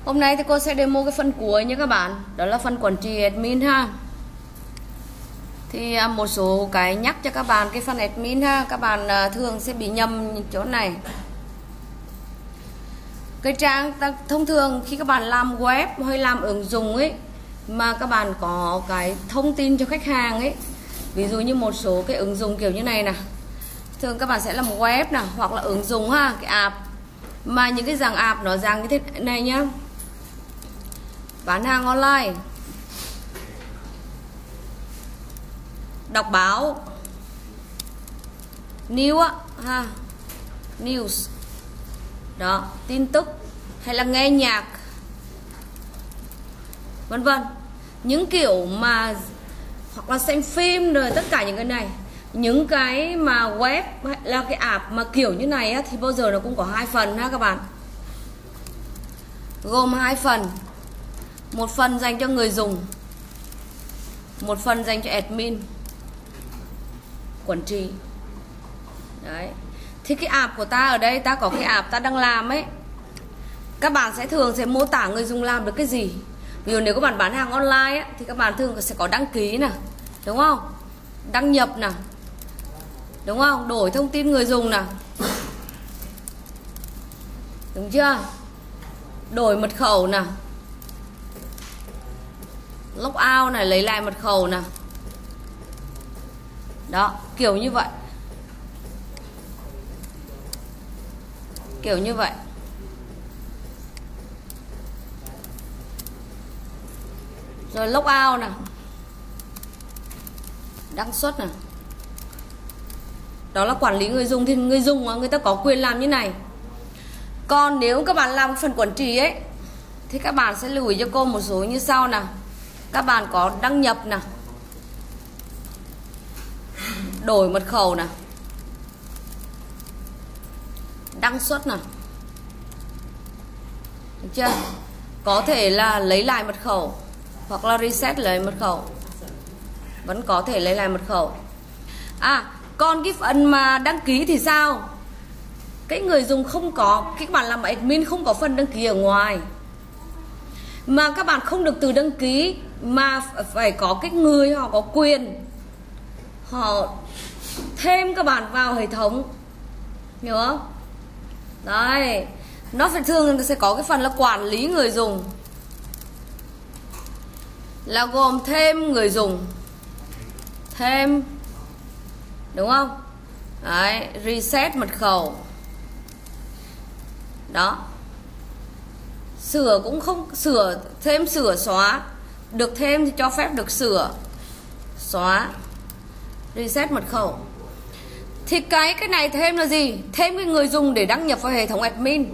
Hôm nay thì cô sẽ demo cái phần cuối nha các bạn. Đó là phần quản trị admin ha. Thì một số cái nhắc cho các bạn cái phần admin ha. Các bạn thường sẽ bị nhầm chỗ này. Cái trang thông thường khi các bạn làm web hay làm ứng dụng ấy, mà các bạn có cái thông tin cho khách hàng ấy, ví dụ như một số cái ứng dụng kiểu như này nè, thường các bạn sẽ làm web nè, hoặc là ứng dụng ha, cái app, mà những cái dạng app nó dạng như thế này nhá, bán hàng online, đọc báo, news á ha, news đó, tin tức, hay là nghe nhạc, vân vân, những kiểu mà hoặc là xem phim, rồi tất cả những cái này, những cái mà web là cái app mà kiểu như này á, thì bao giờ nó cũng có hai phần ha các bạn, gồm hai phần, một phần dành cho người dùng, một phần dành cho admin quản trị. Đấy, thì cái app của ta ở đây, ta có cái app ta đang làm ấy, các bạn sẽ thường sẽ mô tả người dùng làm được cái gì. Ví dụ nếu các bạn bán hàng online ấy, thì các bạn thường sẽ có đăng ký nè, đúng không, đăng nhập nè, đúng không, đổi thông tin người dùng nè, đúng chưa, đổi mật khẩu nè, logout này, lấy lại mật khẩu nè, đó, kiểu như vậy, kiểu như vậy. Rồi logout nè, đăng xuất nè, đó là quản lý người dùng. Thì người dùng người ta có quyền làm như này. Còn nếu các bạn làm phần quản trị ấy, thì các bạn sẽ lưu ý cho cô một số như sau nè. Các bạn có đăng nhập nè, đổi mật khẩu nè, đăng xuất nè, được chưa, có thể là lấy lại mật khẩu hoặc là reset lấy mật khẩu, vẫn có thể lấy lại mật khẩu. Còn cái phần mà đăng ký thì sao? Cái người dùng không có, các bạn làm admin không có phần đăng ký ở ngoài, mà các bạn không được tự đăng ký, mà phải có cái người họ có quyền, họ thêm các bạn vào hệ thống, hiểu không? Đấy, nó phải thường sẽ có cái phần là quản lý người dùng, là gồm thêm người dùng, thêm, đúng không? Đấy, reset mật khẩu, đó, sửa cũng không sửa, thêm sửa xóa, được thêm thì cho phép được sửa xóa, reset mật khẩu. Thì cái này thêm là gì? Thêm cái người dùng để đăng nhập vào hệ thống admin.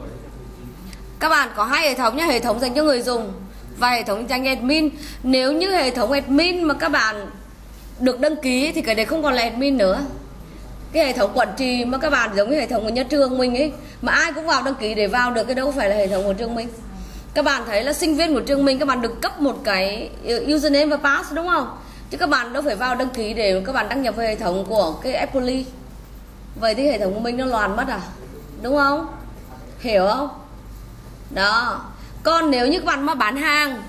Các bạn có hai hệ thống nhé, hệ thống dành cho người dùng và hệ thống dành cho admin. Nếu như hệ thống admin mà các bạn được đăng ký thì cái đấy không còn là admin nữa. Cái hệ thống quản trị mà các bạn giống như hệ thống của nhà trường mình ấy, mà ai cũng vào đăng ký để vào được, cái đâu phải là hệ thống của trường mình. Các bạn thấy là sinh viên của trường mình, các bạn được cấp một cái username và pass, đúng không? Chứ các bạn đâu phải vào đăng ký để các bạn đăng nhập vào hệ thống của cái Apple. Vậy thì hệ thống của mình nó loạn mất à, đúng không? Hiểu không? Đó. Còn nếu như các bạn mà bán hàng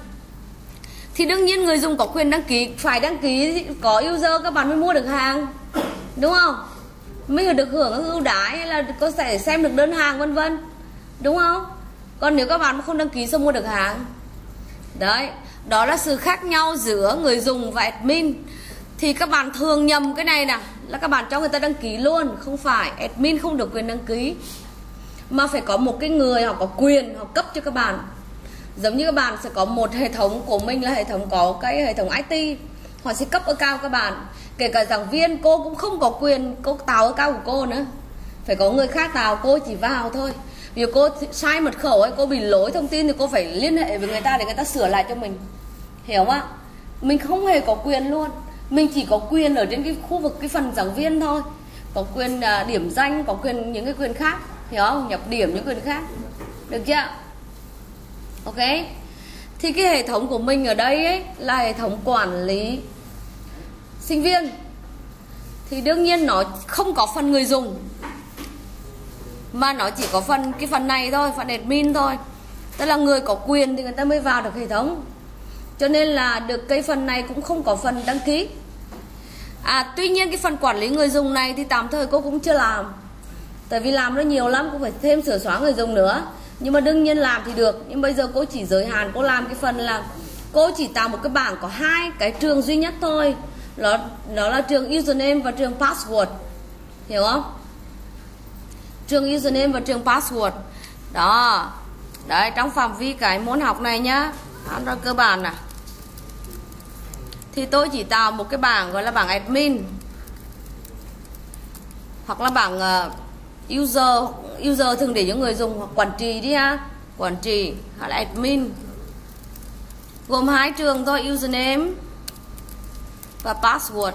thì đương nhiên người dùng có quyền đăng ký, phải đăng ký có user các bạn mới mua được hàng, đúng không? Mới được hưởng ưu đãi, hay là có thể xem được đơn hàng, vân vân, đúng không? Còn nếu các bạn không đăng ký sao mua được hàng? Đấy, đó là sự khác nhau giữa người dùng và admin. Thì các bạn thường nhầm cái này nè, là các bạn cho người ta đăng ký luôn. Không phải, admin không được quyền đăng ký, mà phải có một cái người họ có quyền, họ cấp cho các bạn. Giống như các bạn sẽ có một hệ thống của mình là hệ thống, có cái hệ thống IT, họ sẽ cấp account các bạn. Kể cả giảng viên, cô cũng không có quyền cô tạo account của cô nữa, phải có người khác tạo, cô chỉ vào thôi. Vì cô sai mật khẩu ấy, cô bị lỗi thông tin thì cô phải liên hệ với người ta để người ta sửa lại cho mình, hiểu không ạ? Mình không hề có quyền luôn, mình chỉ có quyền ở trên cái khu vực cái phần giảng viên thôi, có quyền điểm danh, có quyền những cái quyền khác, hiểu không? Nhập điểm những quyền khác, được chưa? Ok. Thì cái hệ thống của mình ở đây ấy là hệ thống quản lý sinh viên, thì đương nhiên nó không có phần người dùng, mà nó chỉ có cái phần này thôi, phần admin thôi. Tức là người có quyền thì người ta mới vào được hệ thống. Cho nên là được cái phần này cũng không có phần đăng ký. Tuy nhiên cái phần quản lý người dùng này thì tạm thời cô cũng chưa làm. Tại vì làm nó nhiều lắm, cô phải thêm sửa xóa người dùng nữa. Nhưng mà đương nhiên làm thì được. Nhưng bây giờ cô chỉ giới hạn cô làm cái phần là cô chỉ tạo một cái bảng có 2 cái trường duy nhất thôi. Đó là trường username và trường password. Hiểu không? Trường username và trường password. Đó. Đấy, trong phạm vi cái môn học này nhá, Android cơ bản nè, thì tôi chỉ tạo một cái bảng gọi là bảng admin, hoặc là bảng user thường để cho người dùng, hoặc quản trị đi ha, quản trị hoặc là admin, gồm 2 trường thôi, username và password.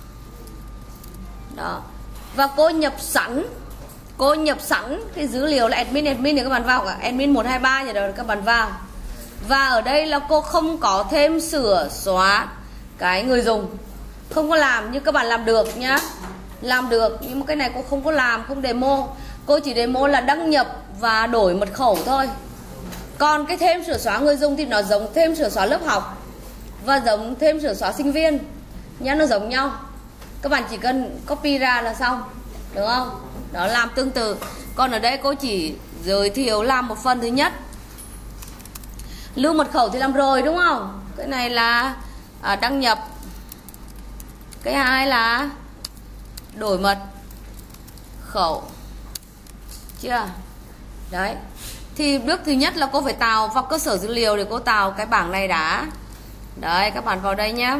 Đó. Và cô nhập sẵn cái dữ liệu là admin thì các bạn vào cả admin 123 vậy đó, các bạn vào. Và ở đây là cô không có thêm sửa xóa cái người dùng, không có làm, nhưng các bạn làm được nhá, làm được. Nhưng mà cái này cô không có làm, không demo. Cô chỉ demo là đăng nhập và đổi mật khẩu thôi. Còn cái thêm sửa xóa người dùng thì nó giống thêm sửa xóa lớp học và giống thêm sửa xóa sinh viên nhá, nó giống nhau. Các bạn chỉ cần copy ra là xong, được không? Đó, làm tương tự. Còn ở đây cô chỉ giới thiệu làm một phần thứ nhất. Lưu mật khẩu thì làm rồi đúng không? Cái này là đăng nhập. Cái hai là đổi mật khẩu. Chưa? Đấy. Thì bước thứ nhất là cô phải tạo vào cơ sở dữ liệu để cô tạo cái bảng này đã. Đấy, các bạn vào đây nhé.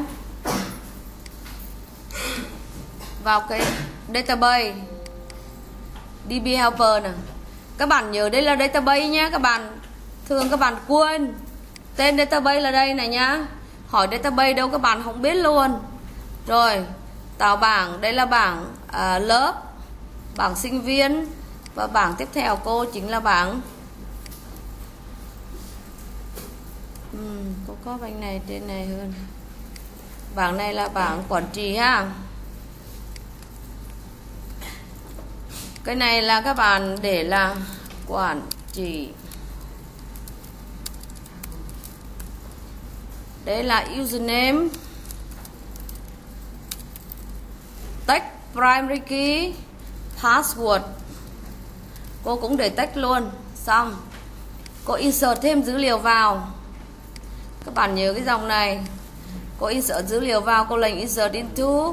Vào cái database DB Helper nè. Các bạn nhớ đây là database nhé. Các bạn thường các bạn quên tên database là đây này nhá. Hỏi database đâu các bạn không biết luôn. Rồi, tạo bảng, đây là bảng lớp, bảng sinh viên, và bảng tiếp theo cô chính là bảng cô có bảng này trên này hơn. Bảng này là bảng quản trị ha. Cái này là các bạn để là quản trị. Đây là username, text primary key, password. Cô cũng để text luôn. Xong. Cô insert thêm dữ liệu vào. Các bạn nhớ cái dòng này. Cô insert dữ liệu vào, cô lệnh insert into.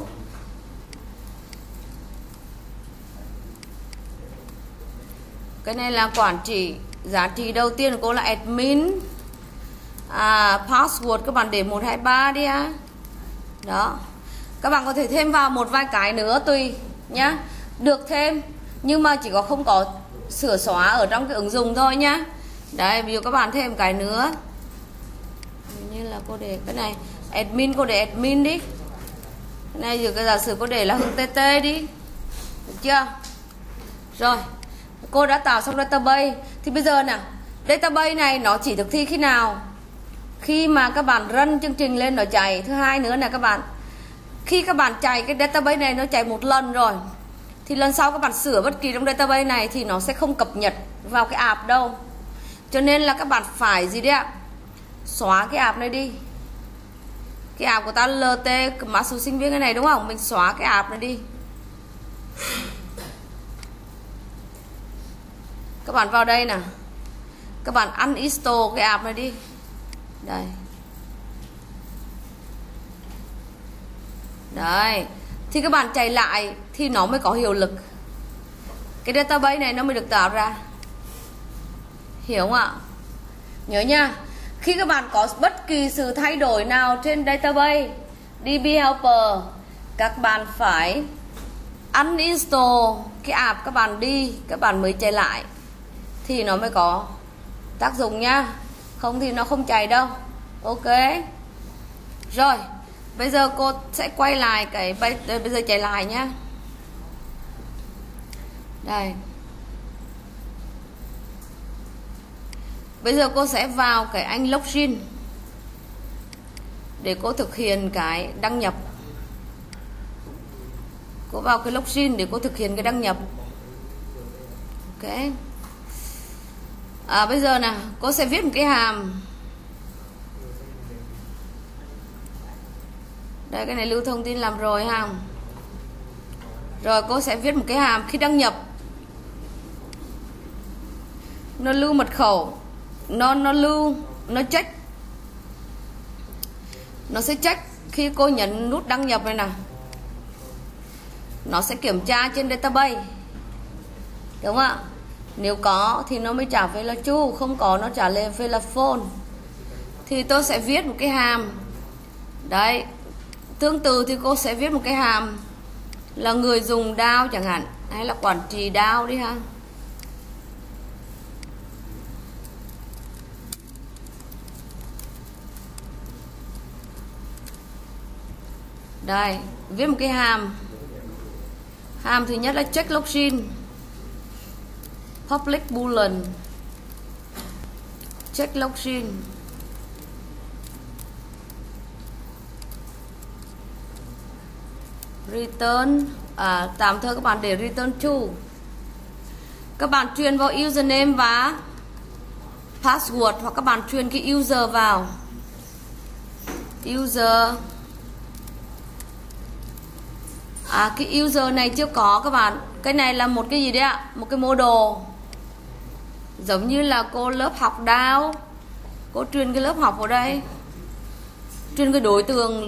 Cái này là quản trị. Giá trị đầu tiên của cô là admin. Password các bạn để 123 đi á. Đó. Các bạn có thể thêm vào một vài cái nữa tùy nhá. Được thêm, nhưng mà chỉ có không có sửa xóa ở trong cái ứng dụng thôi nhá. Đấy, ví dụ các bạn thêm cái nữa. Như là cô để cái này admin, cô để admin đi. Cái này giờ cái giả sử cô để là Hưng TT đi. Được chưa? Rồi. Cô đã tạo xong database. Thì bây giờ nè, database này nó chỉ thực thi khi nào? Khi mà các bạn run chương trình lên nó chạy. Thứ hai nữa là các bạn, khi các bạn chạy cái database này nó chạy một lần rồi, thì lần sau các bạn sửa bất kỳ trong database này thì nó sẽ không cập nhật vào cái app đâu. Cho nên là các bạn phải gì đấy ạ? Xóa cái app này đi. Cái app của ta LT mã số sinh viên cái này đúng không? Mình xóa cái app này đi. Các bạn vào đây nè. Các bạn uninstall cái app này đi. Đây. Đấy. Thì các bạn chạy lại thì nó mới có hiệu lực. Cái database này nó mới được tạo ra. Hiểu không ạ? Nhớ nha. Khi các bạn có bất kỳ sự thay đổi nào trên database DB Helper, các bạn phải uninstall cái app các bạn đi, các bạn mới chạy lại thì nó mới có tác dụng nha. Không thì nó không chạy đâu. Ok. Rồi, bây giờ cô sẽ quay lại cái bây giờ chạy lại nhá. Đây. Bây giờ cô sẽ vào cái anh login để cô thực hiện cái đăng nhập. Cô vào cái login để cô thực hiện cái đăng nhập. Ok. Bây giờ nè, cô sẽ viết một cái hàm. Đây, cái này lưu thông tin làm rồi ha. Rồi cô sẽ viết một cái hàm khi đăng nhập. Nó lưu mật khẩu, nó check. Nó sẽ check khi cô nhấn nút đăng nhập này nè. Nó sẽ kiểm tra trên database. Đúng không ạ? Nếu có thì nó mới trả về là true, không có nó trả lời về là false. Thì tôi sẽ viết một cái hàm. Đấy. Tương tự thì cô sẽ viết một cái hàm là người dùng DAO chẳng hạn, hay là quản trị DAO đi ha. Đây, viết một cái hàm. Hàm thứ nhất là check login, public boolean, check login. Return, tạm thời các bạn để return true. Các bạn truyền vào username và password, hoặc các bạn truyền cái user vào. User, cái user này chưa có các bạn. Cái này là một cái gì đấy ạ? Một cái model. Giống như là cô lớp học DAO, cô truyền cái lớp học vào đây, truyền cái đối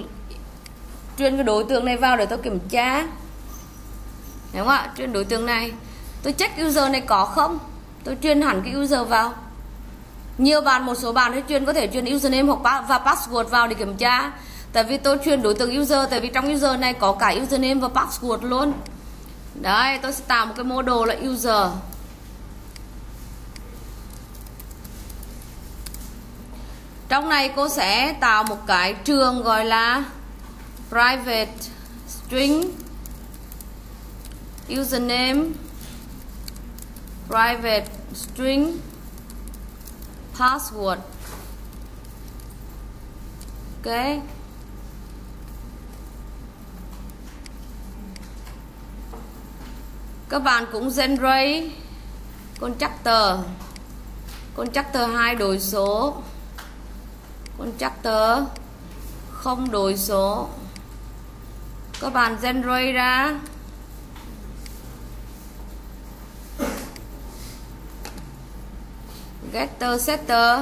tượng này vào để tôi kiểm tra. Đúng không ạ? Truyền đối tượng này, tôi check user này có không, tôi truyền hẳn cái user vào. Nhiều bạn, một số bạn có thể truyền username và password vào để kiểm tra. Tại vì tôi truyền đối tượng user, tại vì trong user này có cả username và password luôn. Đấy, tôi sẽ tạo một cái model là user. Trong này cô sẽ tạo một cái trường gọi là private string username, private string password. Ok. Các bạn cũng generate constructor 2 đổi số, constructor không đổi số. Các bạn generate ra getter setter.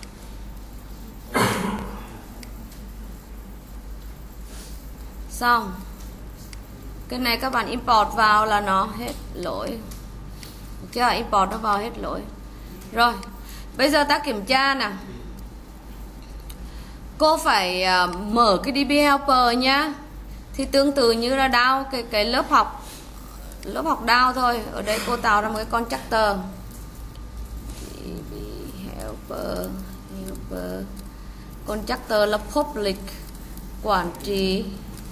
Xong. Cái này các bạn import vào là nó hết lỗi. Được chưa? Import nó vào hết lỗi. Rồi, bây giờ ta kiểm tra nè. Cô phải mở cái DB helper nhá. Thì tương tự như là DAO, cái lớp học DAO thôi. Ở đây cô tạo ra một cái constructor DB helper constructor là public, quản trị,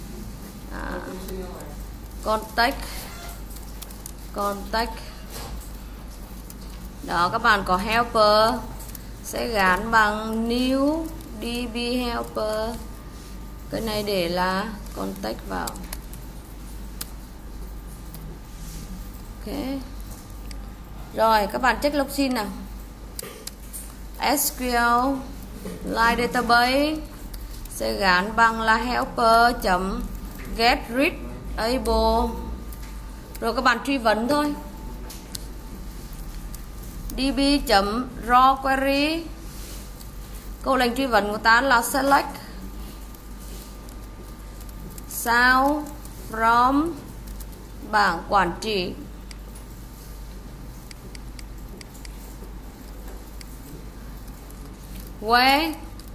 contact. Đó, các bạn có helper sẽ gắn bằng new DB helper. Cái này để là contact vào. Ok. Rồi, các bạn check login nào. SQL line database sẽ gắn bằng là helper.get readable. Rồi các bạn truy vấn thôi. db.raw query. Câu lệnh truy vấn của ta là select sao from bảng quản trị. Where.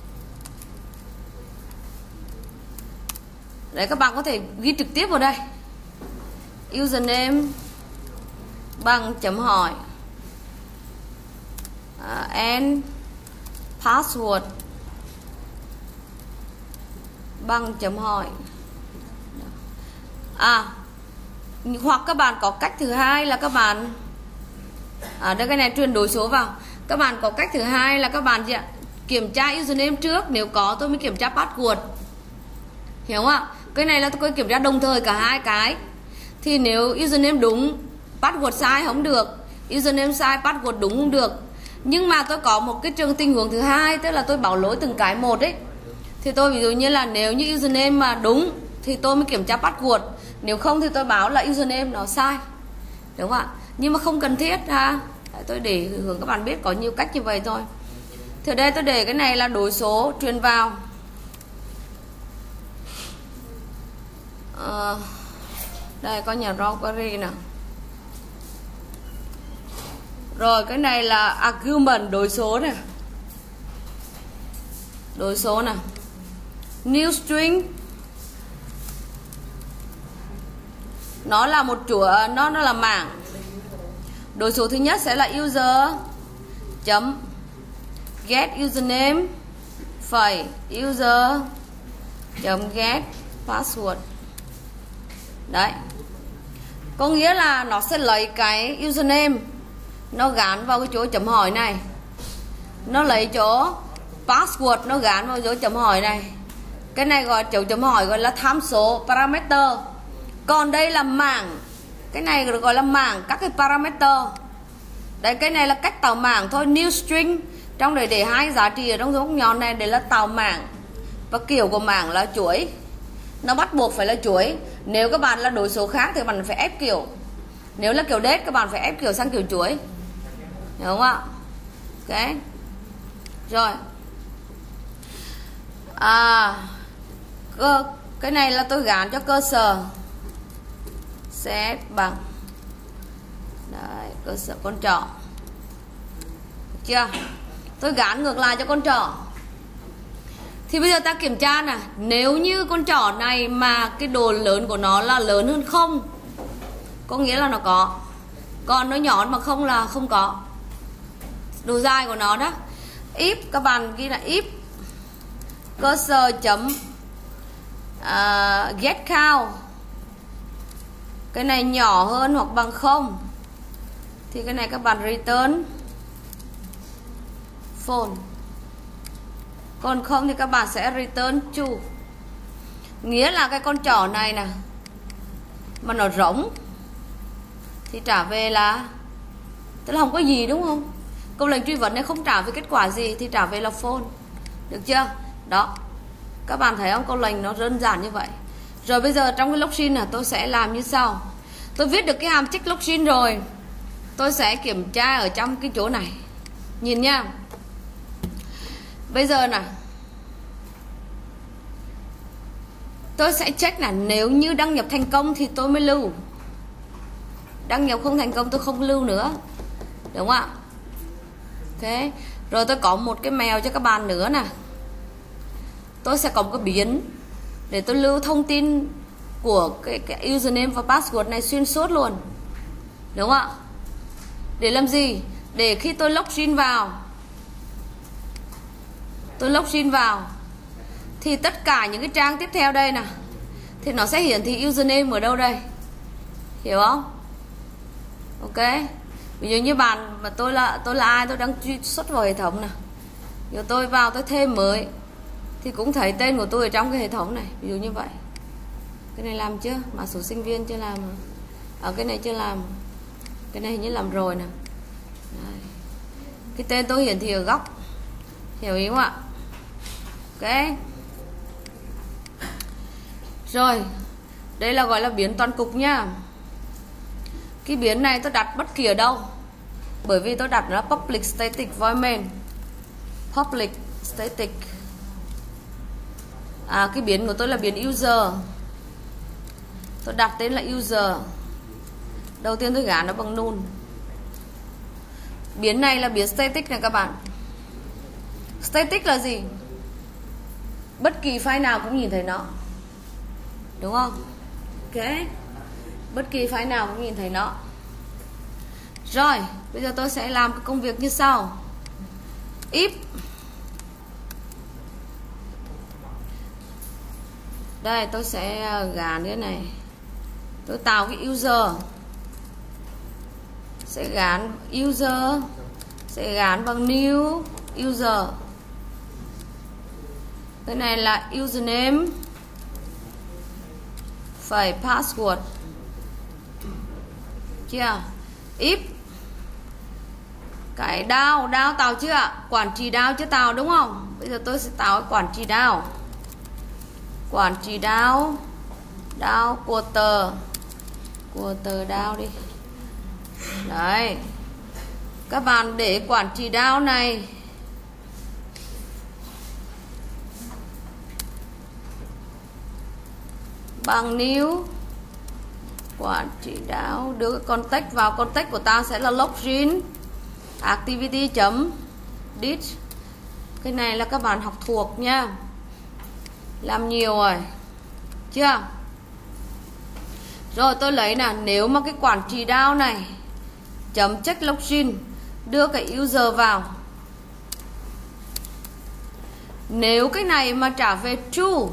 Đấy, các bạn có thể ghi trực tiếp vào đây. Username bằng chấm hỏi, and password bằng chấm hỏi. Hoặc các bạn có cách thứ hai là các bạn đây, cái này truyền đổi số vào. Các bạn có cách thứ hai là các bạn kiểm tra username trước, nếu có tôi mới kiểm tra password. Hiểu không ạ? Cái này là tôi kiểm tra đồng thời cả hai cái. Thì nếu username đúng, password sai không được, username sai, password đúng không được. Nhưng mà tôi có một cái tình huống thứ hai, tức là tôi bảo lỗi từng cái một ấy. Thì tôi ví dụ như là nếu như username mà đúng thì tôi mới kiểm tra password, nếu không thì tôi báo là username nó sai, đúng không ạ? Nhưng mà không cần thiết ha. Tôi để hướng các bạn biết có nhiều cách như vậy thôi. Thì ở đây tôi để cái này là đối số truyền vào. Đây có nhà raw query nè. Rồi cái này là argument, đối số này. Đối số nè. New string nó là một chuỗi, nó là mảng. Đối số thứ nhất sẽ là user chấm get username phẩy user chấm get password. Đấy, có nghĩa là nó sẽ lấy cái username, nó gắn vào cái chỗ chấm hỏi này, nó lấy chỗ password, nó gắn vào chỗ chấm hỏi này. Cái này gọi chỗ chấm hỏi gọi là tham số parameter. Còn đây là mảng, cái này được gọi là mảng các cái parameter. Đấy, cái này là cách tạo mảng thôi. New string trong đấy để hai giá trị ở trong dấu nhọn này để là tạo mảng. Và kiểu của mảng là chuỗi, nó bắt buộc phải là chuỗi. Nếu các bạn là đối số khác thì các bạn phải ép kiểu. Nếu là kiểu date các bạn phải ép kiểu sang kiểu chuỗi, hiểu không ạ? Ok. Rồi cái này là tôi gán cho cơ sở set bằng đấy, cơ sở con trỏ. Được chưa? Tôi gán ngược lại cho con trỏ. Thì bây giờ ta kiểm tra nè, nếu như con trỏ này mà cái độ lớn của nó là lớn hơn 0, có nghĩa là nó có. Còn nó nhỏ mà không là không có. Độ dài của nó đó. If các bạn ghi là if cơ sở chấm get count, cái này nhỏ hơn hoặc bằng 0 thì cái này các bạn return false. Còn không thì các bạn sẽ return true. Nghĩa là cái con trỏ này nè mà nó rỗng thì trả về là, tức là không có gì, đúng không? Câu lệnh truy vấn này không trả về kết quả gì thì trả về là false. Được chưa? Đó, các bạn thấy không? Câu lệnh nó đơn giản như vậy. Rồi bây giờ trong cái login là tôi sẽ làm như sau. Tôi viết được cái hàm check login rồi, tôi sẽ kiểm tra ở trong cái chỗ này. Nhìn nha. Bây giờ nè, tôi sẽ check là nếu như đăng nhập thành công thì tôi mới lưu. Đăng nhập không thành công tôi không lưu nữa, đúng không ạ? Ok. Rồi tôi có một cái mèo cho các bạn nữa nè. Tôi sẽ có một cái biến để tôi lưu thông tin của cái username và password này xuyên suốt luôn, đúng không ạ? Để làm gì? Để khi tôi login vào, thì tất cả những cái trang tiếp theo đây nè thì nó sẽ hiển thị username ở đâu đây, hiểu không? Ok. Ví dụ như bạn mà tôi là ai, tôi đang truy xuất vào hệ thống nè, rồi tôi vào tôi thêm mới thì cũng thấy tên của tôi ở trong cái hệ thống này, ví dụ như vậy. Cái này làm chưa? Mã số sinh viên chưa làm. Ở cái này chưa làm. Cái này hình như làm rồi nè. Đây. Cái tên tôi hiển thị ở góc, hiểu ý không ạ? Ok. Rồi, đây là gọi là biến toàn cục nhá. Cái biến này tôi đặt bất kỳ ở đâu, bởi vì tôi đặt nó là public static void main. Public static. Cái biến của tôi là biến user. Tôi đặt tên là user. Đầu tiên tôi gán nó bằng null. Biến này là biến static này các bạn. Static là gì? Bất kỳ file nào cũng nhìn thấy nó, đúng không? Ok. Bất kỳ file nào cũng nhìn thấy nó. Rồi, bây giờ tôi sẽ làm cái công việc như sau. If đây, tôi sẽ gán cái này. Tôi tạo cái user, sẽ gán user, sẽ gán bằng new user. Cái này là username phải password. Chưa? If cái DAO tạo chưa ạ? Quản trị DAO chưa tạo đúng không? Bây giờ tôi sẽ tạo cái quản trị DAO. Quản trị DAO quarter DAO đi. Đấy. Các bạn để quản trị DAO này bằng new quản trị DAO, đưa cái context vào. Context của ta sẽ là login activity.dit. Cái này là các bạn học thuộc nha, làm nhiều rồi chưa? Rồi tôi lấy nè, nếu mà cái quản trị DAO này chấm check login, đưa cái user vào. Nếu cái này mà trả về true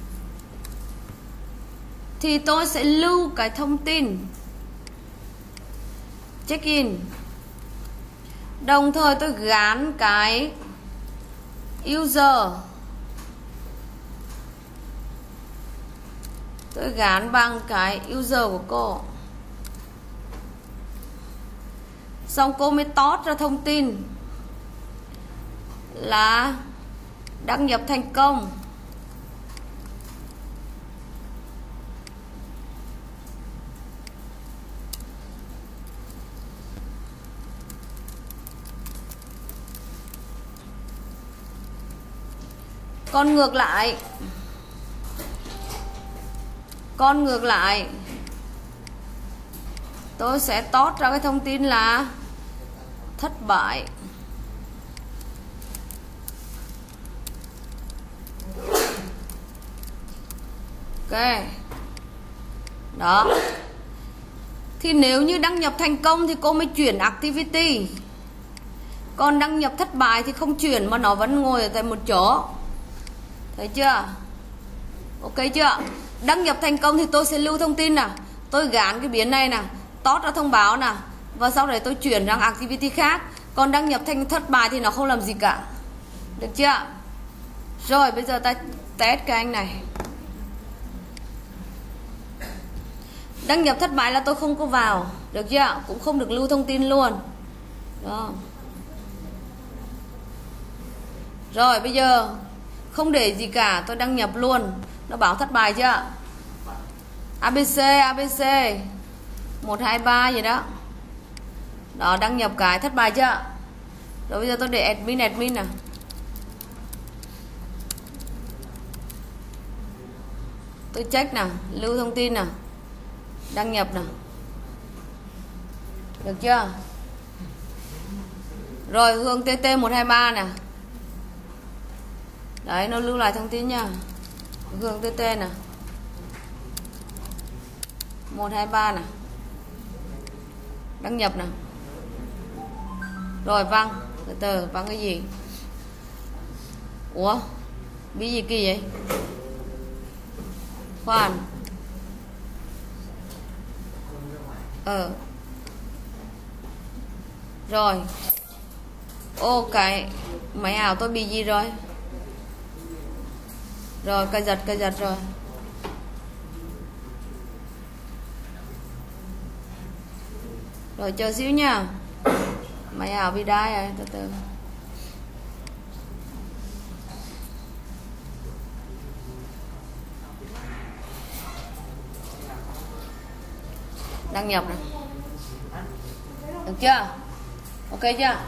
thì tôi sẽ lưu cái thông tin check in. Đồng thời tôi gán cái user, tôi gán bằng cái user của cô. Xong cô mới tót ra thông tin là đăng nhập thành công. Còn ngược lại tôi sẽ tót ra cái thông tin là thất bại. Ok. Đó. Thì nếu như đăng nhập thành công thì cô mới chuyển activity. Còn đăng nhập thất bại thì không chuyển mà nó vẫn ngồi ở tại một chỗ. Thấy chưa? Ok chưa? Đăng nhập thành công thì tôi sẽ lưu thông tin nè, tôi gán cái biến này nè, tót ra thông báo nè, và sau đấy tôi chuyển sang activity khác. Còn đăng nhập thành thất bại thì nó không làm gì cả. Được chưa? Rồi bây giờ ta test cái anh này. Đăng nhập thất bại là tôi không có vào, được chưa? Cũng không được lưu thông tin luôn. Đó. Rồi bây giờ không để gì cả, tôi đăng nhập luôn. Nó bảo thất bại chưa? ABC 123 gì đó. Đó, đăng nhập cái thất bại chưa? Rồi bây giờ tôi để admin nè. Tôi check nè, lưu thông tin nè, đăng nhập nè. Được chưa? Rồi Hương TT 123 nè. Đấy, nó lưu lại thông tin nha. Hương TT nè 123 nè, đăng nhập nè. Rồi văng, từ từ văng cái gì? Ủa, bị gì kỳ vậy? Khoan. Rồi. Ô, cái máy ảo tôi bị gì rồi? Rồi, cây giật rồi. Rồi chờ xíu nha. Máy ảo bị đai rồi, từ từ. Đăng nhập này. Được chưa? Ok chưa?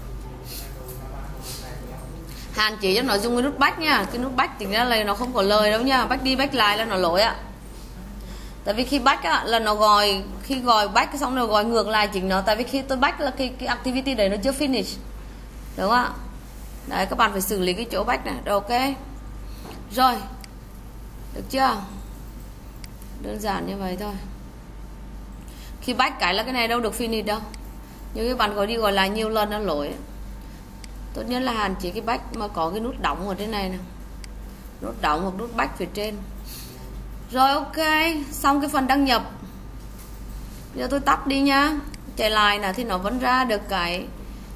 Hạn chế cho nó dùng cái nút back nha. Cái nút back tính ra là nó không có lời đâu nha. Back đi back lại là nó lỗi ạ. Tại vì khi back á, là nó gọi, khi gọi back xong rồi gọi ngược lại chính nó. Tại vì khi tôi back là cái activity đấy nó chưa finish. Đúng không ạ? Đấy, các bạn phải xử lý cái chỗ back này. Rồi, ok. Rồi. Được chưa? Đơn giản như vậy thôi. Khi back cái là cái này đâu được finish đâu. Nhưng các bạn gọi đi gọi lại nhiều lần nó lỗi. Tốt nhất là hạn chế cái back mà có cái nút đóng ở trên này nè. Nút đóng hoặc nút back phía trên. Rồi, ok. Xong cái phần đăng nhập. Giờ tôi tắt đi nhá. Chạy lại nè thì nó vẫn ra được cái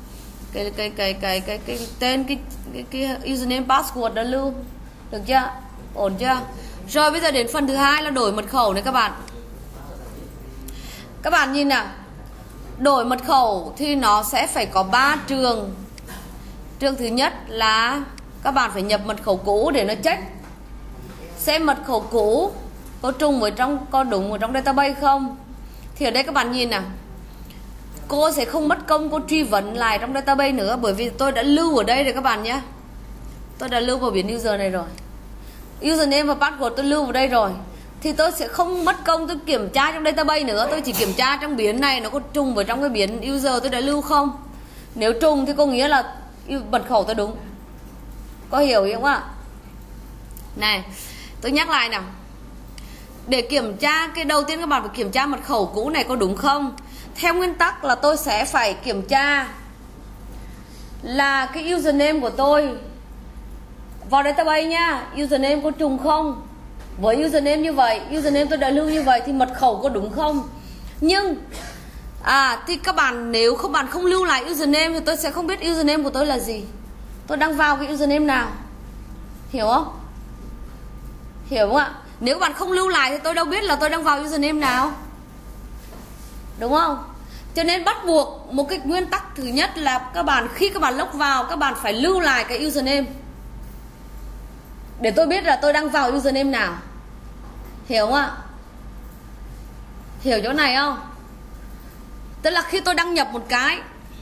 tên, cái username password đó lưu. Được chưa? Ổn chưa? Rồi bây giờ đến phần thứ hai là đổi mật khẩu này các bạn. Các bạn nhìn nào. Đổi mật khẩu thì nó sẽ phải có 3 trường. Trường thứ nhất là các bạn phải nhập mật khẩu cũ để nó check xem mật khẩu cũ có trùng ở trong, có đúng ở trong database không. Thì ở đây các bạn nhìn nào, cô sẽ không mất công cô truy vấn lại trong database nữa, bởi vì tôi đã lưu ở đây rồi các bạn nhé. Tôi đã lưu vào biển user này rồi, username và password tôi lưu vào đây rồi, thì tôi sẽ không mất công tôi kiểm tra trong database nữa. Tôi chỉ kiểm tra trong biển này nó có trùng với trong cái biển user tôi đã lưu không. Nếu trùng thì có nghĩa là mật khẩu tôi đúng. Có hiểu không ạ? Này, tôi nhắc lại nào. Để kiểm tra, cái đầu tiên các bạn phải kiểm tra mật khẩu cũ này có đúng không. Theo nguyên tắc là tôi sẽ phải kiểm tra là cái username của tôi vào database nha, username có trùng không. Với username như vậy, username tôi đã lưu như vậy thì mật khẩu có đúng không. Nhưng thì các bạn, nếu các bạn không lưu lại username thì tôi sẽ không biết username của tôi là gì, tôi đang vào cái username nào. Hiểu không? Hiểu không ạ? Nếu các bạn không lưu lại thì tôi đâu biết là tôi đang vào username nào, đúng không? Cho nên bắt buộc một cái nguyên tắc thứ nhất là các bạn, khi các bạn log vào, các bạn phải lưu lại cái username để tôi biết là tôi đang vào username nào. Hiểu không ạ? Hiểu chỗ này không? Tức là khi tôi đăng nhập một cái,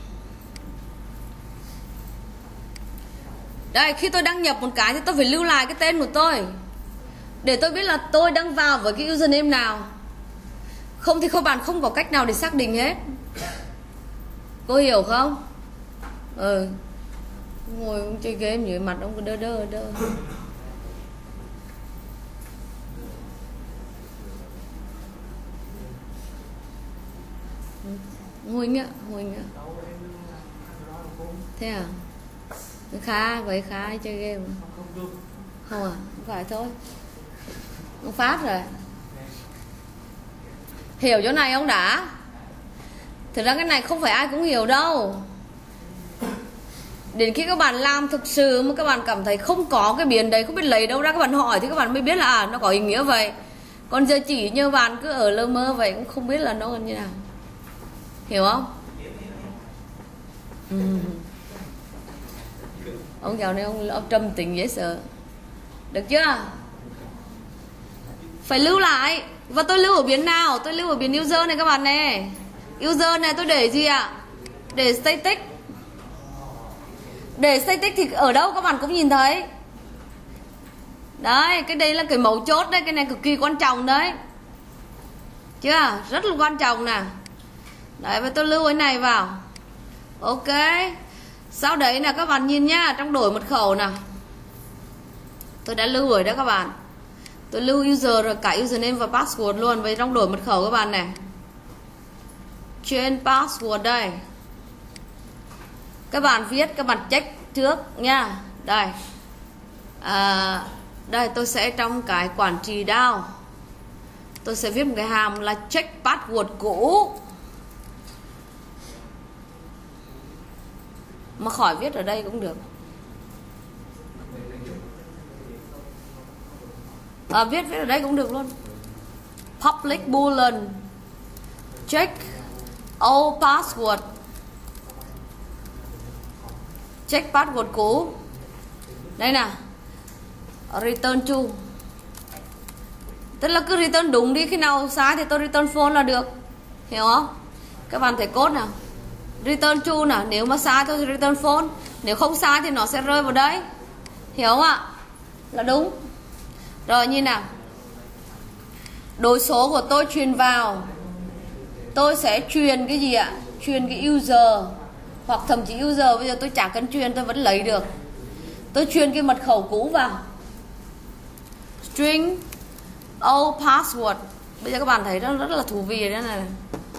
đây, khi tôi đăng nhập một cái thì tôi phải lưu lại cái tên của tôi để tôi biết là tôi đang vào với cái username nào. Không thì các bạn không có cách nào để xác định hết. Cô hiểu không? Ngồi ông chơi game như mặt ông cứ đơ. Huynh ạ. Thế à? Khá, vậy khá chơi game. Không à? Không phải thôi. Ông phát rồi. Hiểu chỗ này không đã? Thực ra cái này không phải ai cũng hiểu đâu. Đến khi các bạn làm thực sự mà các bạn cảm thấy không có cái biển đấy, không biết lấy đâu ra, các bạn hỏi thì các bạn mới biết là nó có ý nghĩa vậy. Còn giờ chỉ như bạn cứ ở lơ mơ vậy cũng không biết là nó như nào. Hiểu không? Ông dạo này ông trầm tính dễ sợ. Được chưa? Phải lưu lại. Và tôi lưu ở biển nào? Tôi lưu ở biển user này các bạn này. User này tôi để gì ạ? Để static. Để static thì ở đâu các bạn cũng nhìn thấy. Đấy, cái đây là cái mấu chốt đấy. Cái này cực kỳ quan trọng đấy. Chưa? Rất là quan trọng nè. Đấy, và tôi lưu cái này vào. Ok. Sau đấy là các bạn nhìn nhá, trong đổi mật khẩu nè, tôi đã lưu rồi đó các bạn. Tôi lưu user rồi, cả username và password luôn. Với trong đổi mật khẩu các bạn này, change password đây. Các bạn viết, các bạn check trước nha. Đây, đây tôi sẽ trong cái quản trị down, tôi sẽ viết một cái hàm là check password cũ. Mà khỏi viết ở đây cũng được. Viết ở đây cũng được luôn. Public boolean check all password, check password cũ. Đây nè, return true. Tức là cứ return đúng đi, khi nào sai thì tôi return false là được. Hiểu không? Các bạn thấy code nào, return true nè, nếu mà sai tôi return false, nếu không sai thì nó sẽ rơi vào đấy. Hiểu không ạ? Là đúng. Rồi như nào, đối số của tôi truyền vào, tôi sẽ truyền cái gì ạ? Truyền cái user, hoặc thậm chí user bây giờ tôi chẳng cần truyền, tôi vẫn lấy được. Tôi truyền cái mật khẩu cũ vào, string old password. Bây giờ các bạn thấy nó rất là thú vị đấy này.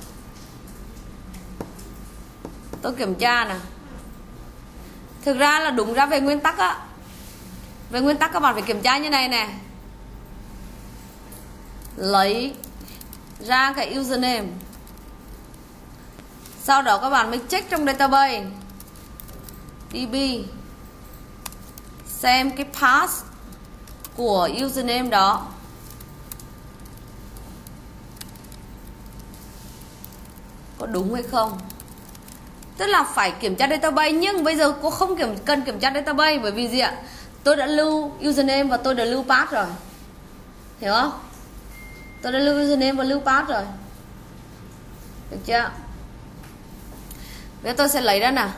Tôi kiểm tra nè. Thực ra là đúng ra về nguyên tắc á, về nguyên tắc các bạn phải kiểm tra như này nè. Lấy ra cái username, sau đó các bạn mới check trong database db, xem cái pass của username đó có đúng hay không. Tức là phải kiểm tra database, nhưng bây giờ cô không cần kiểm tra database, bởi vì gì ạ? Tôi đã lưu username và tôi đã lưu pass rồi. Hiểu không? Tôi đã lưu username và lưu pass rồi. Được chưa? Bây giờ tôi sẽ lấy ra nào.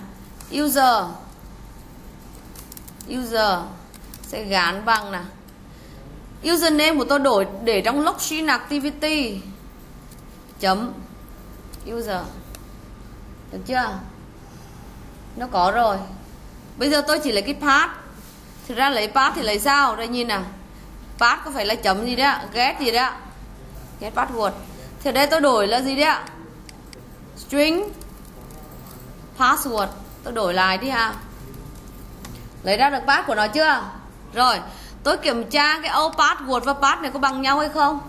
User sẽ gắn bằng nào. Username của tôi đổi để trong login activity chấm user. Được chưa? Nó có rồi. Bây giờ tôi chỉ lấy cái path. Thực ra lấy path thì lấy sao? Đây nhìn nào. Path có phải là chấm gì đấy ạ? Get gì đấy ạ? Get password. Thì đây tôi đổi là gì đấy ạ? String password. Tôi đổi lại đi ha. Lấy ra được path của nó chưa? Rồi, tôi kiểm tra cái ô password và path này có bằng nhau hay không?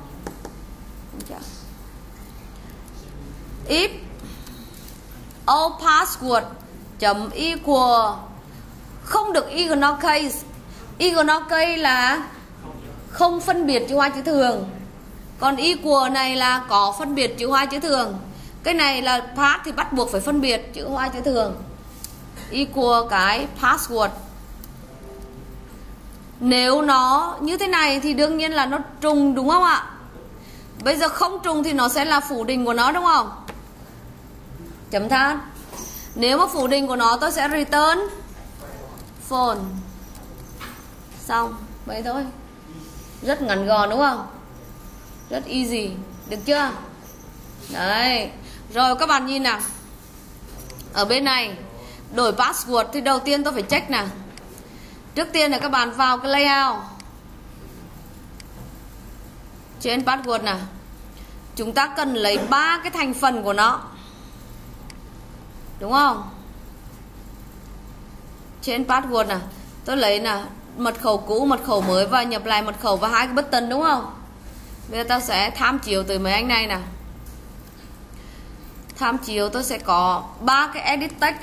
If all password chấm equal, không được ignore case. Ignore case là không phân biệt chữ hoa chữ thường, còn equal này là có phân biệt chữ hoa chữ thường. Cái này là path thì bắt buộc phải phân biệt chữ hoa chữ thường. Equal cái password. Nếu nó như thế này thì đương nhiên là nó trùng, đúng không ạ? Bây giờ không trùng thì nó sẽ là phủ định của nó, đúng không? Chấm than. Nếu mà phủ định của nó tôi sẽ return phone. Xong, vậy thôi. Rất ngắn gọn đúng không? Rất easy, được chưa? Đấy. Rồi các bạn nhìn nào. Ở bên này đổi password thì đầu tiên tôi phải check nào. Trước tiên là các bạn vào cái layout. Trên password nào. Chúng ta cần lấy 3 cái thành phần của nó. Đúng không? Trên password nào, tôi lấy nào mật khẩu cũ, mật khẩu mới và nhập lại mật khẩu và 2 cái button, đúng không? Bây giờ ta sẽ tham chiếu từ mấy anh này nào. Tham chiếu tôi sẽ có 3 cái edit text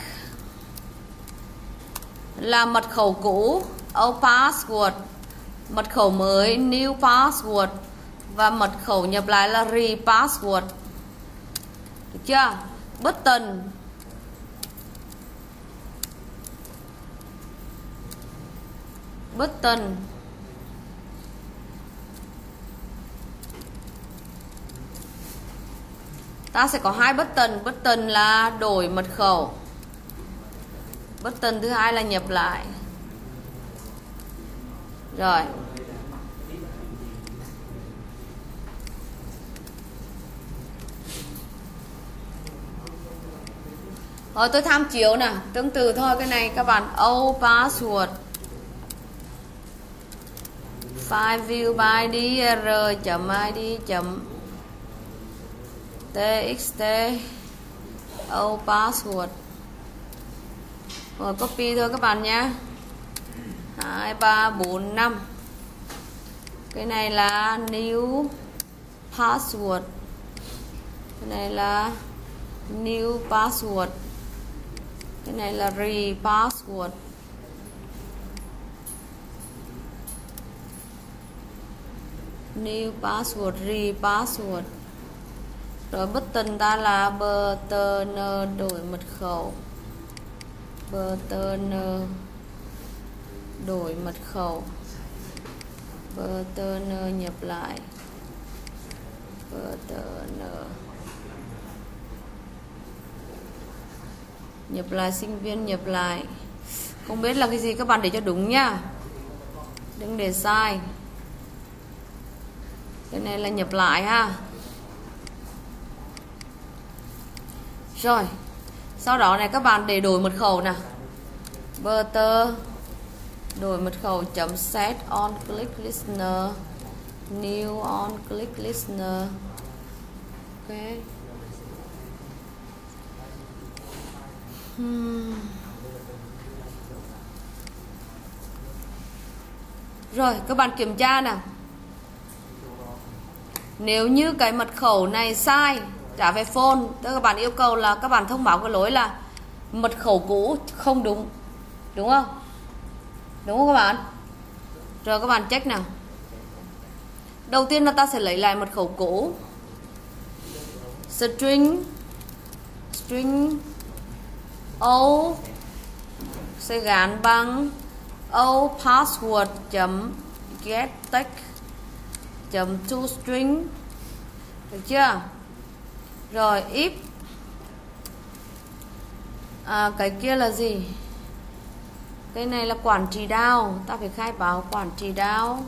là mật khẩu cũ, old password, mật khẩu mới, new password và mật khẩu nhập lại là re-password. Được chưa? Button ta sẽ có 2 button. Button là đổi mật khẩu, button thứ hai là nhập lại. Rồi, rồi tôi tham chiếu nè, tương tự thôi. Cái này các bạn old password file view by id r.id txt old password. Rồi copy thôi các bạn nhé. 2, 3, 4, 5. Cái này là new password. Cái này là new password. Cái này là re-password. New password, re-password. Rồi button ta là button đổi mật khẩu. Button đổi mật khẩu. Button nhập lại. Button nhập lại, sinh viên nhập lại. Không biết là cái gì các bạn để cho đúng nhá, đừng để sai. Cái này là nhập lại ha. Rồi, sau đó này các bạn để đổi mật khẩu nè. Butter đổi mật khẩu chấm set on click listener, new on click listener. Ok. Rồi các bạn kiểm tra nào. Nếu như cái mật khẩu này sai, trả về phone, tức các bạn yêu cầu là các bạn thông báo cái lỗi là mật khẩu cũ không đúng. Đúng không? Đúng không các bạn? Rồi các bạn check nào. Đầu tiên là ta sẽ lấy lại mật khẩu cũ. String string O sẽ gắn bằng O password chấm get text chấm toString, được chưa? Rồi if cái kia là gì? Cái này là quản trị DAO, ta phải khai báo quản trị DAO.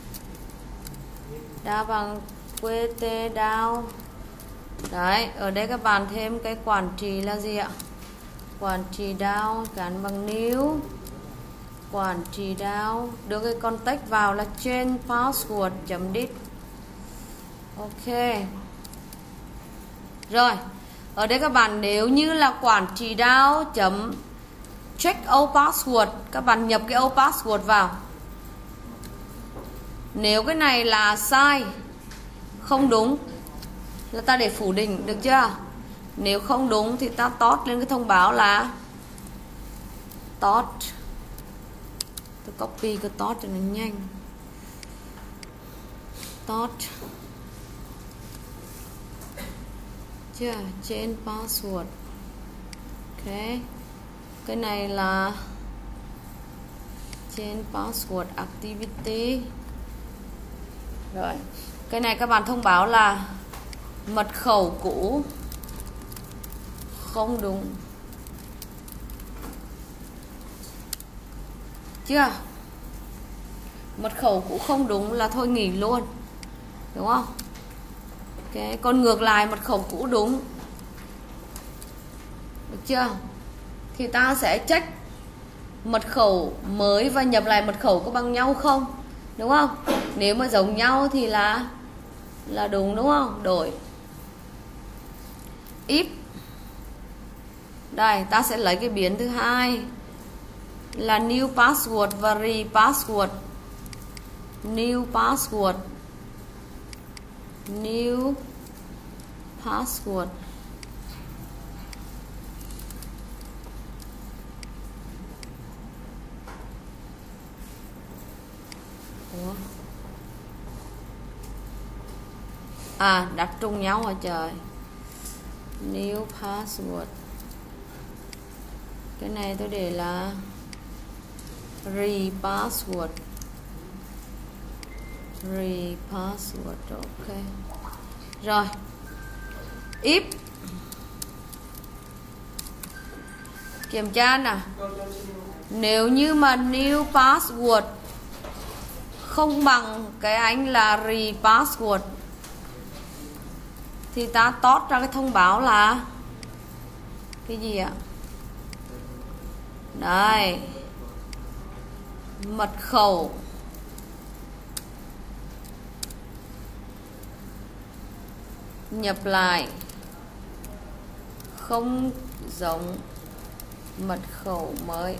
DAO bằng qt DAO. Đấy, ở đây các bạn thêm cái quản trị là gì ạ? Quản trị DAO gắn bằng new. Quản trị DAO đưa cái context vào là change password chấm dit. Ok. Rồi, ở đây các bạn nếu như là quản trị DAO chấm check O password, các bạn nhập cái O password vào. Nếu cái này là sai, không đúng là ta để phủ định, được chưa? Nếu không đúng thì ta tót lên cái thông báo là tót. Tôi copy cái tót cho nó nhanh. Tót. Chưa? Change password. Ok. Cái này là change password activity. Rồi. Cái này các bạn thông báo là mật khẩu cũ không đúng. Chưa? Mật khẩu cũ không đúng là thôi nghỉ luôn, đúng không? Ok, còn ngược lại mật khẩu cũ đúng, được chưa? Thì ta sẽ check mật khẩu mới và nhập lại mật khẩu có bằng nhau không, đúng không? Nếu mà giống nhau thì là đúng, đúng không? Đổi if. Đây, ta sẽ lấy cái biến thứ hai là new password và repassword. New password, new password. Ủa? Đặt trùng nhau hả trời? New password. Cái này tôi để là repassword. Repassword, ok. Rồi. If kiểm tra nào. Nếu như mà new password không bằng cái anh là repassword thì ta tót ra cái thông báo là cái gì ạ? Đây, mật khẩu nhập lại không giống mật khẩu mới.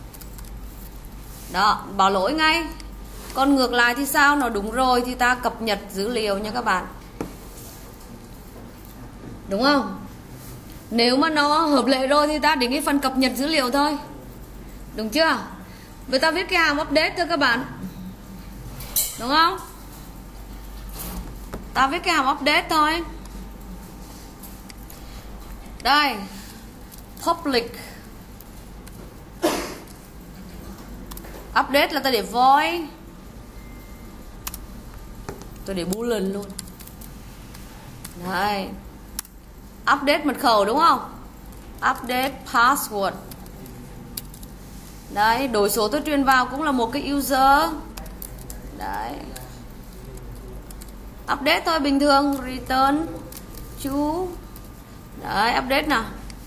Đó, báo lỗi ngay. Còn ngược lại thì sao? Nó đúng rồi thì ta cập nhật dữ liệu nha các bạn, đúng không? Nếu mà nó hợp lệ rồi thì ta đến cái phần cập nhật dữ liệu thôi, đúng chưa? Vậy ta viết cái hàm update thôi các bạn, đúng không? Ta viết cái hàm update thôi. Đây, public update là ta để void, tôi để boolean luôn. Đây, update mật khẩu đúng không? Update password. Đấy, đổi số tôi truyền vào cũng là một cái user. Đấy, update thôi, bình thường. Return true. Đấy, update nào.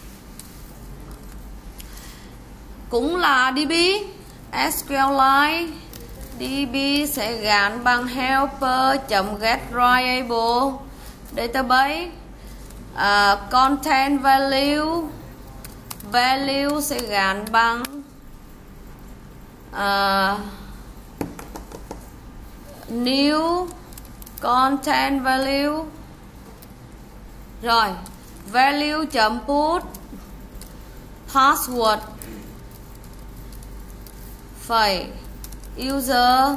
Cũng là DB SQLite. DB sẽ gắn bằng helper.get variable database. Content value sẽ gắn bằng new content value. Rồi, value.put password phải user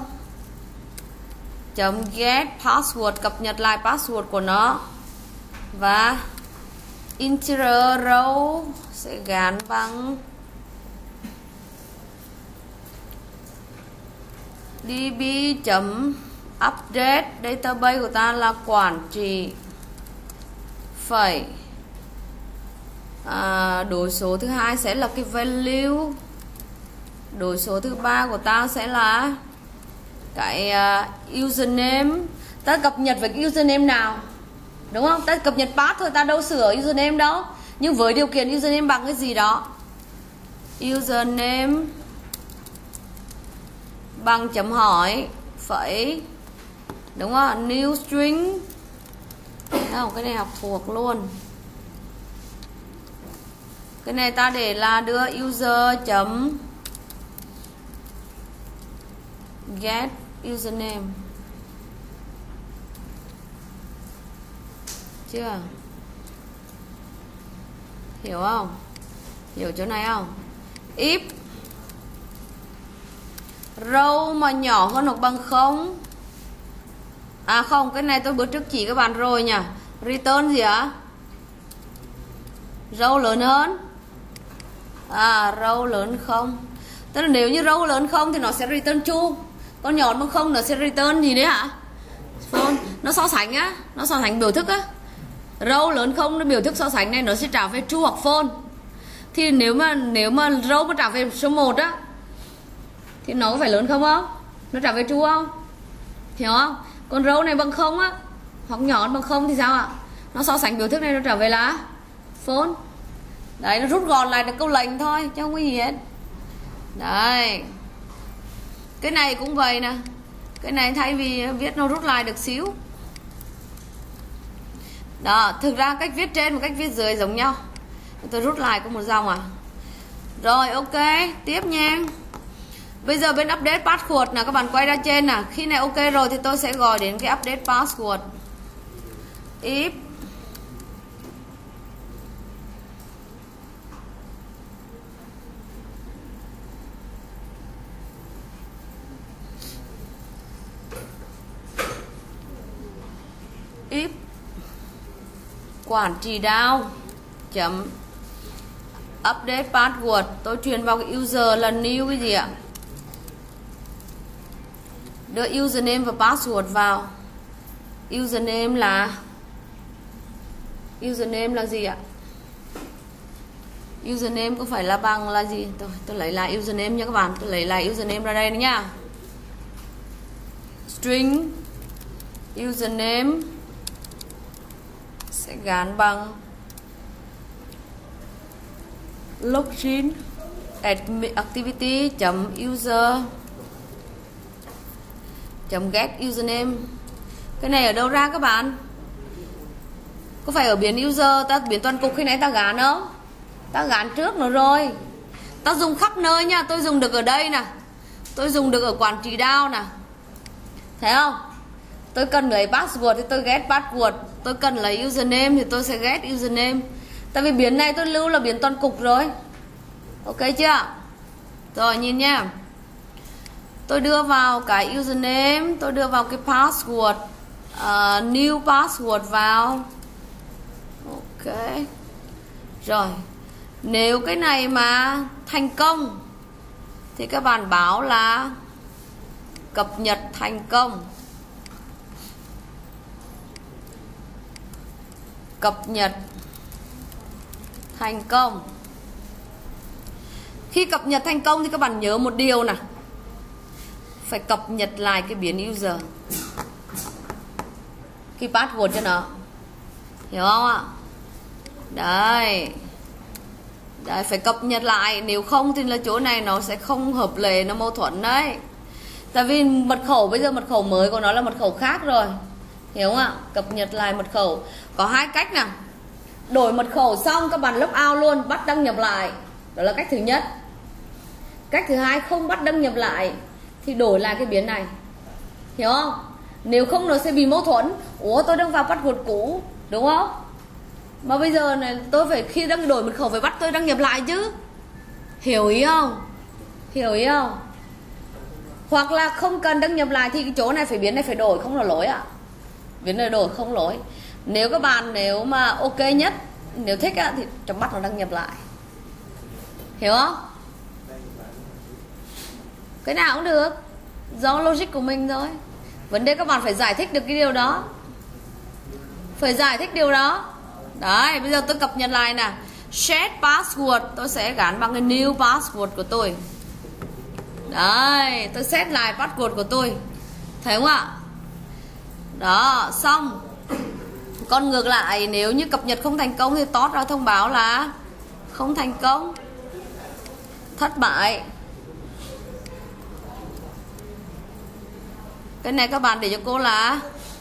.get password, cập nhật lại password của nó, và Integer row sẽ gán bằng db.update. Database của ta là quản trị phẩy đối số thứ hai sẽ là cái value, đối số thứ ba của ta sẽ là cái username. Ta cập nhật với cái username nào, đúng không? Ta cập nhật path thôi, ta đâu sửa username đâu. Nhưng với điều kiện username bằng cái gì đó, username bằng chấm hỏi phẩy, đúng không? New string. Không, cái này học thuộc luôn. Cái này ta để là đưa user chấm get username. Chưa? Hiểu không? Hiểu chỗ này không? If row mà nhỏ hơn hoặc bằng 0. À không, cái này tôi bữa trước chỉ các bạn rồi nhỉ. Return gì ạ? Row lớn hơn. Row lớn không. Tức là nếu như row lớn không thì nó sẽ return true. Con nhỏ bằng không nó sẽ return gì đấy hả? False. Nó so sánh á, nó so sánh biểu thức á. Row lớn không, nó biểu thức so sánh này nó sẽ trả về true hoặc false. Thì nếu mà row mà trả về số 1 á thì nó có phải lớn không không? Nó trả về true không? Hiểu không? Còn row này bằng 0 á, hoặc nhỏ bằng 0 thì sao ạ? Nó so sánh biểu thức này nó trả về là false. Đấy, nó rút gọn lại được câu lệnh thôi chứ không có gì hết. Đấy. Cái này cũng vậy nè. Cái này thay vì viết nó rút lại được xíu. Đó, thực ra cách viết trên và cách viết dưới giống nhau. Tôi rút lại có một dòng à. Rồi, ok, tiếp nha. Bây giờ bên update password nè, các bạn quay ra trên nè. Khi này ok rồi thì tôi sẽ gọi đến cái update password. If quản trị đao chấm update password, tôi truyền vào cái user là new cái gì ạ? Đưa username và password vào. Username là gì ạ? Username có phải là bằng là gì? Tôi lấy lại username nha các bạn. Tôi lấy lại username ra đây nhá. String username sẽ gắn bằng login activity user get username. Cái này ở đâu ra các bạn? Có phải ở biến user, ta biến toàn cục khi nãy ta gán không? Ta gán trước nó rồi. Ta dùng khắp nơi nha. Tôi dùng được ở đây nè, tôi dùng được ở quản trị đao nè, thấy không? Tôi cần lấy password thì tôi get password, tôi cần lấy username thì tôi sẽ get username. Tại vì biến này tôi lưu là biến toàn cục rồi. Ok chưa? Rồi nhìn nha. Tôi đưa vào cái username, tôi đưa vào cái password, new password vào. Ok. Rồi. Nếu cái này mà thành công thì các bạn báo là cập nhật thành công. Cập nhật thành công. Khi cập nhật thành công thì các bạn nhớ một điều nè, phải cập nhật lại cái biến user, cái password cho nó. Hiểu không ạ? Đấy. Đấy, phải cập nhật lại. Nếu không thì là chỗ này nó sẽ không hợp lệ, nó mâu thuẫn đấy. Tại vì mật khẩu, bây giờ mật khẩu mới của nó là mật khẩu khác rồi. Hiểu không ạ? Cập nhật lại mật khẩu. Có hai cách nè. Đổi mật khẩu xong các bạn log out luôn, bắt đăng nhập lại. Đó là cách thứ nhất. Cách thứ hai, không bắt đăng nhập lại thì đổi lại cái biến này. Hiểu không? Nếu không nó sẽ bị mâu thuẫn. Ủa tôi đang vào password cũ, đúng không? Mà bây giờ này tôi phải khi đăng đổi mật khẩu phải bắt tôi đăng nhập lại chứ. Hiểu ý không? Hiểu ý không? Hoặc là không cần đăng nhập lại thì cái chỗ này phải biến này phải đổi, không là lỗi ạ. Biến này đổi không lỗi. Nếu các bạn nếu mà ok nhất nếu thích á, thì chấm bắt nó đăng nhập lại. Hiểu không? Cái nào cũng được, do logic của mình thôi. Vấn đề các bạn phải giải thích được cái điều đó. Phải giải thích điều đó. Đấy, bây giờ tôi cập nhật lại nè. Set password tôi sẽ gắn bằng cái new password của tôi. Đấy, tôi set lại password của tôi. Thấy không ạ? Đó, xong. Còn ngược lại, nếu như cập nhật không thành công thì tót ra thông báo là không thành công, thất bại. Cái này các bạn để cho cô là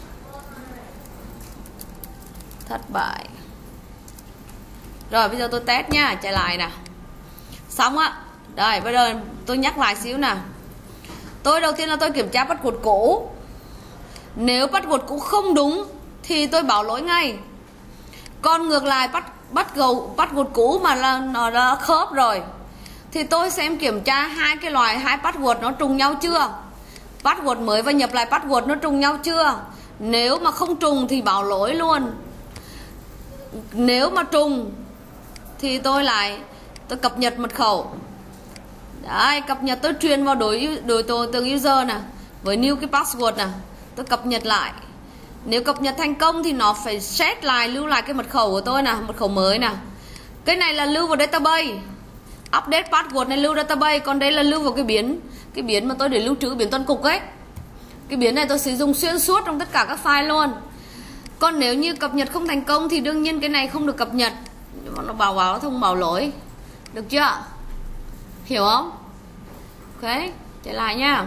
thất bại. Rồi bây giờ tôi test nhá, chạy lại nè. Xong á. Rồi bây giờ tôi nhắc lại xíu nè. Tôi đầu tiên là tôi kiểm tra password cũ. Nếu password cũ không đúng thì tôi báo lỗi ngay. Còn ngược lại password cũ mà là nó đã khớp rồi thì tôi xem kiểm tra hai password nó trùng nhau chưa. Password mới và nhập lại password nó trùng nhau chưa. Nếu mà không trùng thì báo lỗi luôn. Nếu mà trùng thì tôi cập nhật mật khẩu. Đấy, cập nhật tôi truyền vào đối từng user nè, với new cái password nè, tôi cập nhật lại. Nếu cập nhật thành công thì nó phải set lại, lưu lại cái mật khẩu của tôi nè, mật khẩu mới nè. Cái này là lưu vào database. Update password này lưu database, còn đây là lưu vào cái biến mà tôi để lưu trữ, biến toàn cục ấy. Cái biến này tôi sử dụng xuyên suốt trong tất cả các file luôn. Còn nếu như cập nhật không thành công thì đương nhiên cái này không được cập nhật. Nó báo thông báo lỗi. Được chưa? Hiểu không? Ok, chạy lại nha.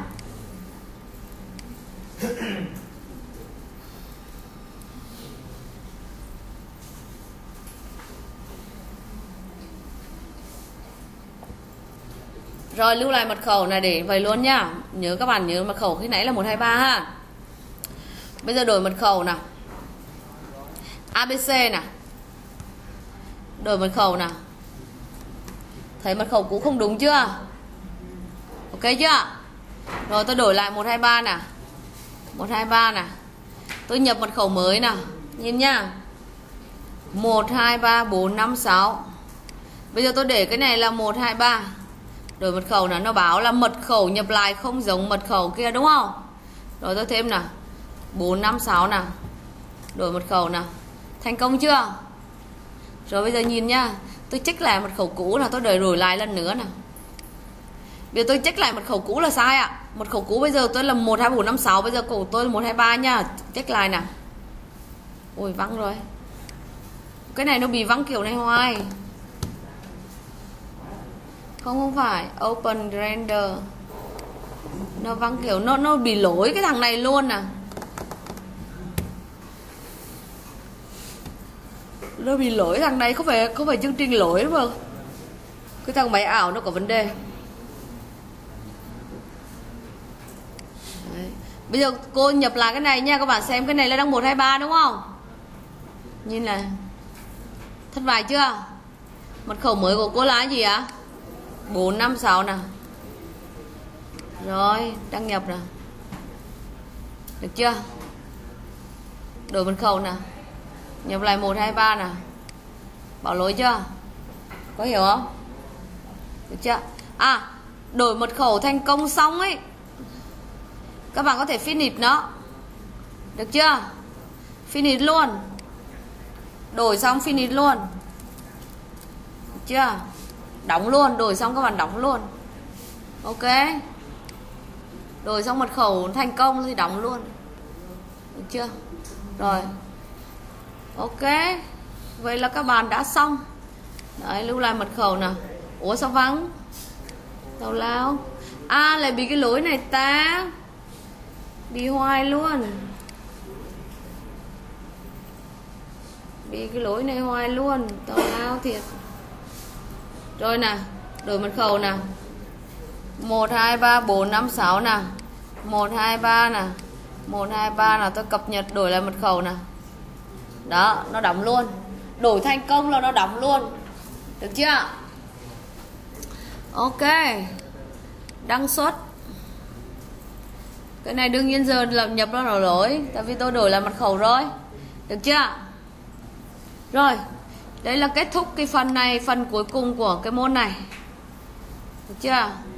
Rồi lưu lại mật khẩu này để vậy luôn nhá. Nhớ các bạn nhớ mật khẩu khi nãy là 123 ha. Bây giờ đổi mật khẩu nào. ABC nè. Đổi mật khẩu nào. Thấy mật khẩu cũ không đúng chưa? Ok chưa? Rồi tôi đổi lại 123 nè. 123 nè. Tôi nhập mật khẩu mới nè. Nhìn nhá. 123456. Bây giờ tôi để cái này là 123. Đổi mật khẩu là nó báo là mật khẩu nhập lại không giống mật khẩu kia đúng không? Rồi tôi thêm nè 456 nè. Đổi mật khẩu nè. Thành công chưa? Rồi bây giờ nhìn nhá. Tôi check lại mật khẩu cũ là tôi đổi lại lần nữa nè. Bây giờ tôi check lại mật khẩu cũ là sai ạ. Mật khẩu cũ bây giờ tôi là 12456, bây giờ của tôi là 123 nha. Check lại nè. Ôi vắng rồi. Cái này nó bị vắng kiểu này hoài. Không phải open render. Nó vắng kiểu nó bị lỗi cái thằng này luôn nè. Nó bị lỗi thằng này, không phải chương trình lỗi mà. Cái thằng máy ảo nó có vấn đề. Đấy. Bây giờ cô nhập lại cái này nha, các bạn xem cái này là đang 123 đúng không? Nhìn này. Thất bại chưa? Mật khẩu mới của cô là cái gì ạ? 456 nè. Rồi, đăng nhập nè. Được chưa? Đổi mật khẩu nè. Nhập lại 123 nè. Bảo lỗi chưa? Có hiểu không? Được chưa? À, đổi mật khẩu thành công xong ấy, các bạn có thể finish nó. Được chưa? Finish luôn. Đổi xong finish luôn. Được chưa? Đóng luôn, đổi xong các bạn đóng luôn. Ok. Đổi xong mật khẩu thành công thì đóng luôn. Được chưa? Rồi. Ok. Vậy là các bạn đã xong. Đấy, lưu lại mật khẩu nào. Ủa sao vắng? Tào lao. À, lại bị cái lỗi này ta. Bị hoài luôn. Bị cái lỗi này hoài luôn. Tào lao thiệt. Rồi nè, đổi mật khẩu nè. 123456 nè. 123 nè. 123 là tôi cập nhật đổi lại mật khẩu nè. Đó, nó đóng luôn. Đổi thành công là nó đóng luôn. Được chưa? Ok. Đăng xuất. Cái này đương nhiên giờ là nhập nó lỗi, tại vì tôi đổi lại mật khẩu rồi. Được chưa? Rồi, Đây là kết thúc cái phần này, phần cuối cùng của cái môn này. Được chưa?